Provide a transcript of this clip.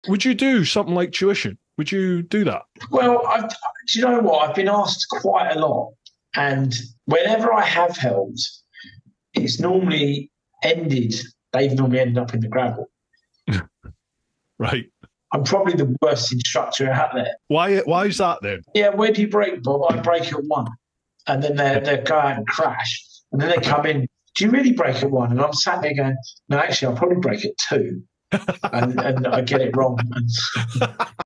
Would you do something like tuition? Would you do that? Well, do you know what? I've been asked quite a lot. And whenever I have held, it's normally ended, they've normally ended up in the gravel. Right. I'm probably the worst instructor out there. Why is that then? Yeah, where do you brake, Bob? I brake at 1. And then they go out and crash. And then they come in, do you really brake at 1? And I'm sat there going, no, actually, I'll probably brake at 2. And I get it wrong.